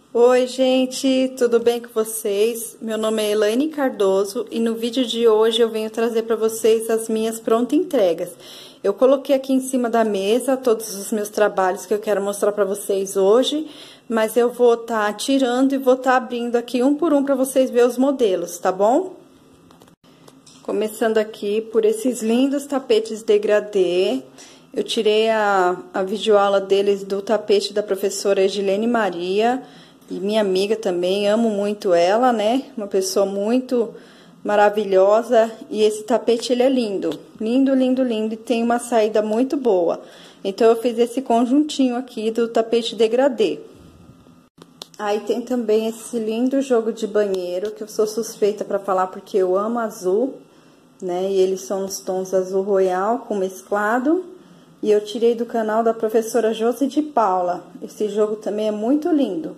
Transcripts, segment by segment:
Oi, gente, tudo bem com vocês? Meu nome é Elaine Cardoso e no vídeo de hoje eu venho trazer para vocês as minhas prontas entregas. Eu coloquei aqui em cima da mesa todos os meus trabalhos que eu quero mostrar para vocês hoje, mas eu vou estar tirando e vou estar abrindo aqui um por um para vocês verem os modelos, tá bom? Começando aqui por esses lindos tapetes degradê. Eu tirei a videoaula deles do tapete da professora Edilene Maria. E minha amiga também, amo muito ela, né? Uma pessoa muito maravilhosa. E esse tapete, ele é lindo. Lindo, lindo, lindo. E tem uma saída muito boa. Então, eu fiz esse conjuntinho aqui do tapete degradê. Aí, tem também esse lindo jogo de banheiro, que eu sou suspeita pra falar porque eu amo azul, né? E eles são nos tons azul royal com mesclado. E eu tirei do canal da professora Josi de Paula. Esse jogo também é muito lindo.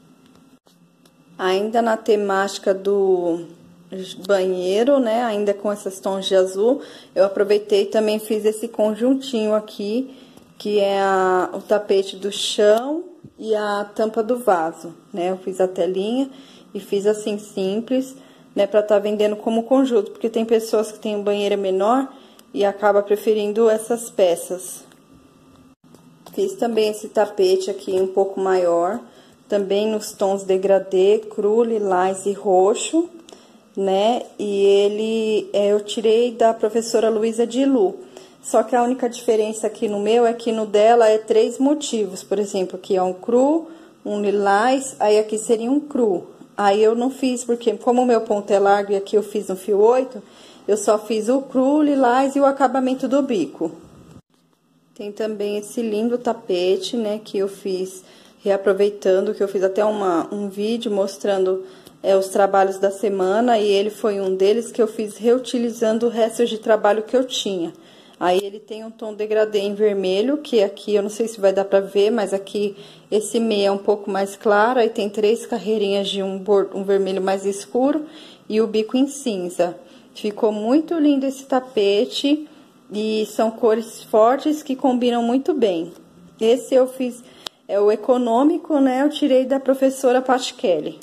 Ainda na temática do banheiro, né, ainda com esses tons de azul, eu aproveitei e também fiz esse conjuntinho aqui, que é o tapete do chão e a tampa do vaso, né? Eu fiz a telinha e fiz assim simples, né, pra estar vendendo como conjunto, porque tem pessoas que têm um banheiro menor e acaba preferindo essas peças. Fiz também esse tapete aqui um pouco maior, também nos tons degradê, cru, lilás e roxo, né? E ele, eu tirei da professora Luísa de Lu. Só que a única diferença aqui no meu é que no dela é 3 motivos. Por exemplo, aqui é um cru, um lilás, aí aqui seria um cru. Aí eu não fiz, porque como o meu ponto é largo e aqui eu fiz no fio 8, eu só fiz o cru, o lilás e o acabamento do bico. Tem também esse lindo tapete, né, que eu fiz reaproveitando, que eu fiz até um vídeo mostrando os trabalhos da semana, e ele foi um deles que eu fiz reutilizando o resto de trabalho que eu tinha. Aí ele tem um tom degradê em vermelho, que aqui eu não sei se vai dar pra ver, mas aqui esse meio é um pouco mais claro, aí tem 3 carreirinhas de um vermelho mais escuro e o bico em cinza. Ficou muito lindo esse tapete e são cores fortes que combinam muito bem. Esse eu fiz... é o econômico, né? Eu tirei da professora Patti Kelly.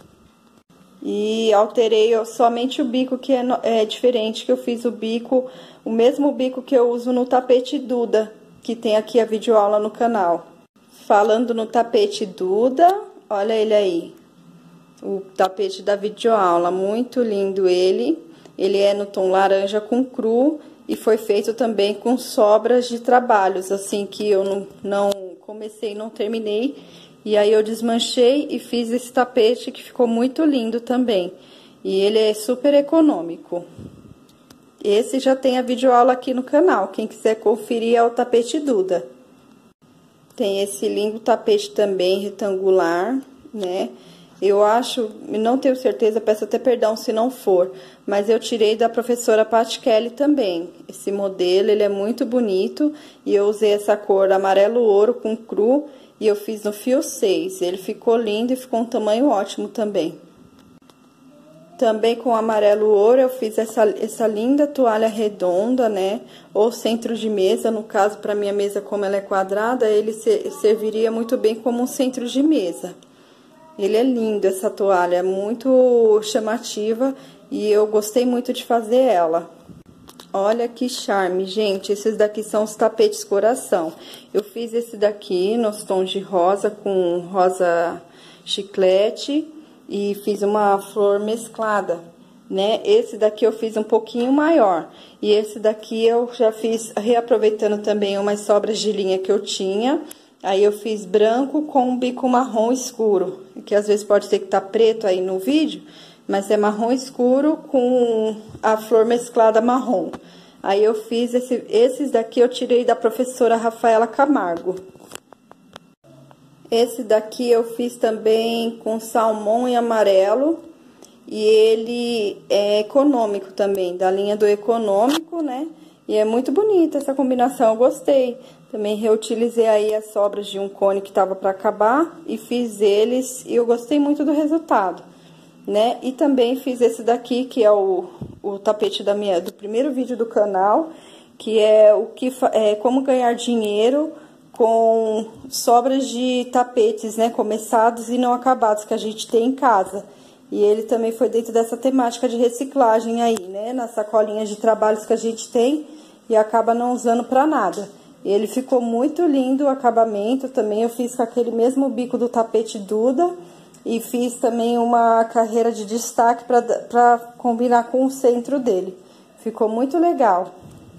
E alterei somente o bico, que é diferente, que eu fiz o bico, o mesmo bico que eu uso no tapete Duda, que tem aqui a videoaula no canal. Falando no tapete Duda, olha ele aí. O tapete da videoaula, muito lindo ele. Ele é no tom laranja com cru e foi feito também com sobras de trabalhos, assim, que eu não comecei, não terminei, e aí eu desmanchei e fiz esse tapete que ficou muito lindo também. E ele é super econômico. Esse já tem a videoaula aqui no canal, quem quiser conferir é o tapete Duda. Tem esse lindo tapete também retangular, né? Eu acho, não tenho certeza, peço até perdão se não for, mas eu tirei da professora Patti Kelly também. Esse modelo, ele é muito bonito e eu usei essa cor amarelo ouro com cru e eu fiz no fio 6. Ele ficou lindo e ficou um tamanho ótimo também. Também com amarelo ouro eu fiz essa linda toalha redonda, né? Ou centro de mesa, no caso, para minha mesa, como ela é quadrada, ele serviria muito bem como um centro de mesa. Ele é lindo, essa toalha, é muito chamativa e eu gostei muito de fazer ela. Olha que charme, gente, esses daqui são os tapetes coração. Eu fiz esse daqui nos tons de rosa com rosa chiclete e fiz uma flor mesclada, né? Esse daqui eu fiz um pouquinho maior e esse daqui eu já fiz reaproveitando também umas sobras de linha que eu tinha. Aí eu fiz branco com um bico marrom escuro, que às vezes pode ter que estar preto aí no vídeo, mas é marrom escuro com a flor mesclada marrom. Aí eu fiz esses daqui eu tirei da professora Rafaela Camargo. Esse daqui eu fiz também com salmão e amarelo, e ele é econômico também, da linha do econômico, né? E é muito bonita essa combinação, eu gostei. Também reutilizei aí as sobras de um cone que tava para acabar e fiz eles e eu gostei muito do resultado, né? E também fiz esse daqui, que é o tapete do primeiro vídeo do canal, que é como ganhar dinheiro com sobras de tapetes, né, começados e não acabados que a gente tem em casa. E ele também foi dentro dessa temática de reciclagem aí, né, nas sacolinhas de trabalhos que a gente tem e acaba não usando pra nada. Ele ficou muito lindo o acabamento, também eu fiz com aquele mesmo bico do tapete Duda e fiz também uma carreira de destaque pra combinar com o centro dele. Ficou muito legal.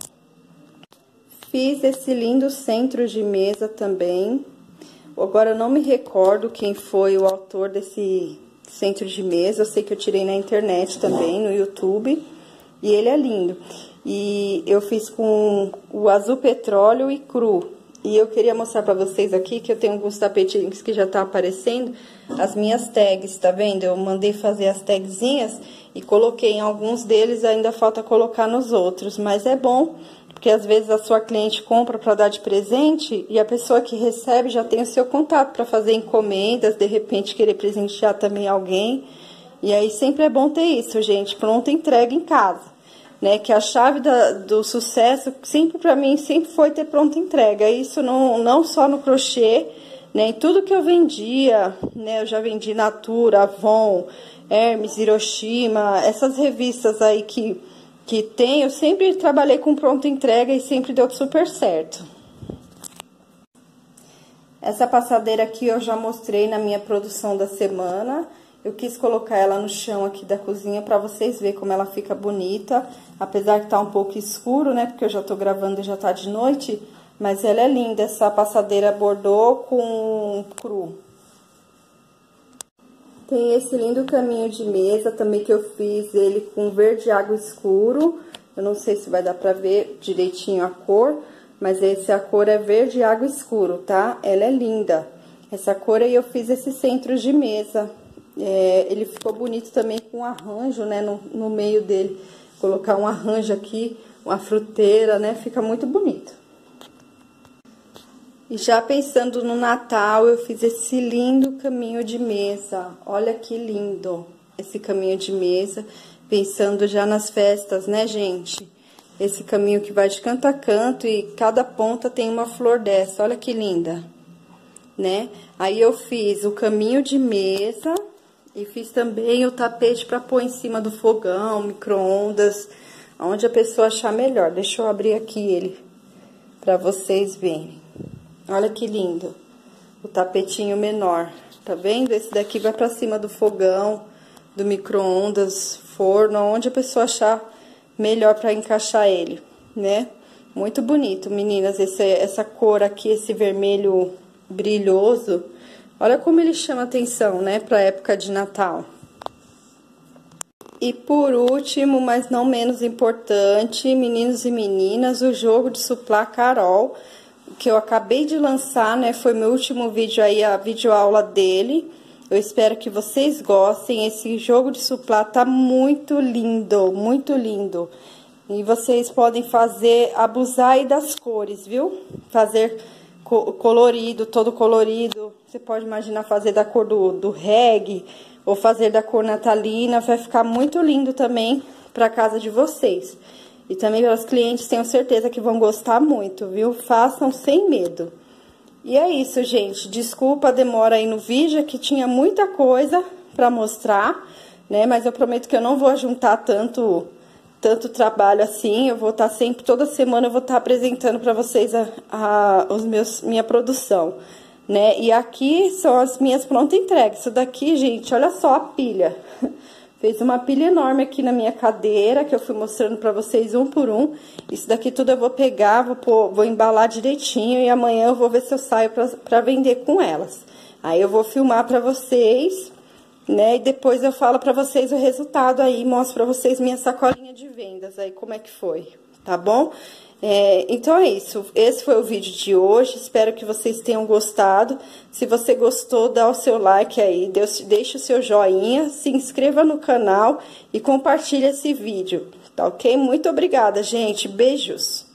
Fiz esse lindo centro de mesa também. Agora eu não me recordo quem foi o autor desse centro de mesa. Eu sei que eu tirei na internet também, no YouTube. E ele é lindo. E eu fiz com o azul petróleo e cru. E eu queria mostrar pra vocês aqui que eu tenho alguns tapetinhos que já tá aparecendo. As minhas tags, tá vendo? Eu mandei fazer as tagzinhas e coloquei em alguns deles. Ainda falta colocar nos outros. Mas é bom, porque às vezes a sua cliente compra para dar de presente e a pessoa que recebe já tem o seu contato para fazer encomendas, de repente querer presentear também alguém. E aí sempre é bom ter isso, gente, pronta entrega em casa, né? Que a chave do sucesso sempre para mim sempre foi ter pronta entrega. Isso não só no crochê, né? Em tudo que eu vendia, né? Eu já vendi Natura, Avon, Hermes, Hiroshima, essas revistas aí que tem, eu sempre trabalhei com pronta entrega e sempre deu super certo. Essa passadeira aqui eu já mostrei na minha produção da semana. Eu quis colocar ela no chão aqui da cozinha pra vocês verem como ela fica bonita. Apesar que tá um pouco escuro, né, porque eu já tô gravando e já tá de noite. Mas ela é linda, essa passadeira bordô com cru. Tem esse lindo caminho de mesa também que eu fiz ele com verde água escuro. Eu não sei se vai dar pra ver direitinho a cor, mas a cor é verde água escuro, tá? Ela é linda. Essa cor aí eu fiz esse centro de mesa. Ele ficou bonito também com arranjo, né, no meio dele. Colocar um arranjo aqui, uma fruteira, né, fica muito bonito. E já pensando no Natal, eu fiz esse lindo caminho de mesa. Olha que lindo esse caminho de mesa. Pensando já nas festas, né, gente? Esse caminho que vai de canto a canto e cada ponta tem uma flor dessa. Olha que linda, né? Aí eu fiz o caminho de mesa e fiz também o tapete para pôr em cima do fogão, micro-ondas, onde a pessoa achar melhor. Deixa eu abrir aqui ele para vocês verem. Olha que lindo, o tapetinho menor, tá vendo? Esse daqui vai pra cima do fogão, do micro-ondas, forno, onde a pessoa achar melhor pra encaixar ele, né? Muito bonito, meninas, essa cor aqui, esse vermelho brilhoso, olha como ele chama atenção, né, pra época de Natal. E por último, mas não menos importante, meninos e meninas, o jogo de suplá Carol, que eu acabei de lançar, né, foi meu último vídeo aí, a videoaula dele. Eu espero que vocês gostem, esse jogo de suplá tá muito lindo, muito lindo. E vocês podem fazer, abusar aí das cores, viu? Fazer colorido, todo colorido. Você pode imaginar fazer da cor do reggae, ou fazer da cor natalina, vai ficar muito lindo também pra casa de vocês. E também para os clientes, tenho certeza que vão gostar muito, viu? Façam sem medo. E é isso, gente. Desculpa a demora aí no vídeo, que tinha muita coisa para mostrar, né? Mas eu prometo que eu não vou juntar tanto trabalho assim. Eu vou estar sempre, toda semana eu vou estar apresentando para vocês minha produção, né? E aqui são as minhas prontas entregas. Isso daqui, gente, olha só a pilha. Fez uma pilha enorme aqui na minha cadeira, que eu fui mostrando pra vocês um por um. Isso daqui tudo eu vou pegar, vou embalar direitinho e amanhã eu vou ver se eu saio pra vender com elas. Aí eu vou filmar pra vocês, né? E depois eu falo pra vocês o resultado aí, mostro pra vocês minha sacolinha de vendas aí, como é que foi, tá bom? Então é isso, esse foi o vídeo de hoje, espero que vocês tenham gostado. Se você gostou, dá o seu like aí, deixa o seu joinha, se inscreva no canal e compartilhe esse vídeo, tá ok? Muito obrigada, gente, beijos!